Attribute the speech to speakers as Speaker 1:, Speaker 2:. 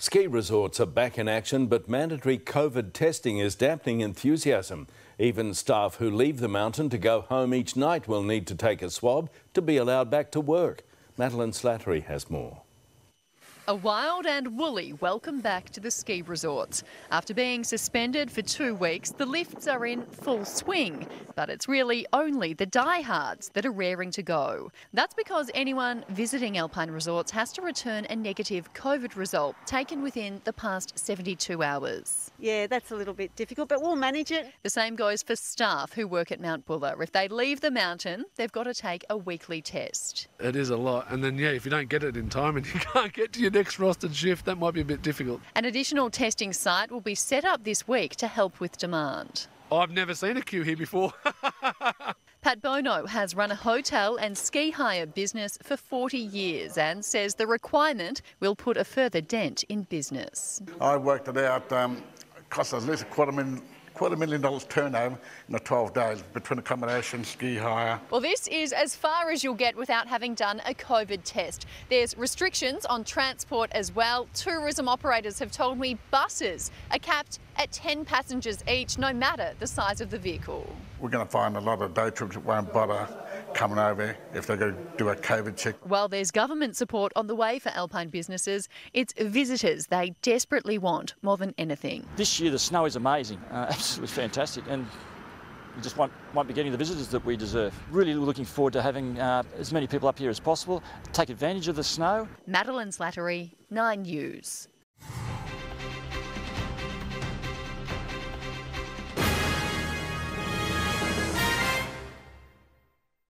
Speaker 1: Ski resorts are back in action, but mandatory COVID testing is dampening enthusiasm. Even staff who leave the mountain to go home each night will need to take a swab to be allowed back to work. Madeline Slattery has more.
Speaker 2: A wild and woolly welcome back to the ski resorts. After being suspended for 2 weeks, the lifts are in full swing, but it's really only the diehards that are raring to go. That's because anyone visiting Alpine Resorts has to return a negative COVID result taken within the past 72 hours.
Speaker 3: Yeah, that's a little bit difficult, but we'll manage it.
Speaker 2: The same goes for staff who work at Mount Buller. If they leave the mountain, they've got to take a weekly test.
Speaker 4: It is a lot, and then if you don't get it in time and you can't get to your next rostered shift, that might be a bit difficult.
Speaker 2: An additional testing site will be set up this week to help with demand.
Speaker 4: I've never seen a queue here before.
Speaker 2: Pat Bono has run a hotel and ski hire business for 40 years and says the requirement will put a further dent in business.
Speaker 5: I worked it out, cost us at least $250,000 turnover in the 12 days between accommodation, ski hire.
Speaker 2: Well, this is as far as you'll get without having done a COVID test. There's restrictions on transport as well. Tourism operators have told me buses are capped at 10 passengers each, no matter the size of the vehicle.
Speaker 5: We're going to find a lot of day trips that won't bother coming over if they're going to do a COVID check.
Speaker 2: While there's government support on the way for Alpine businesses, it's visitors they desperately want more than anything.
Speaker 6: This year the snow is amazing, absolutely fantastic, and we just won't be getting the visitors that we deserve. Really looking forward to having as many people up here as possible, take advantage of the snow.
Speaker 2: Madeline Slattery, 9 News.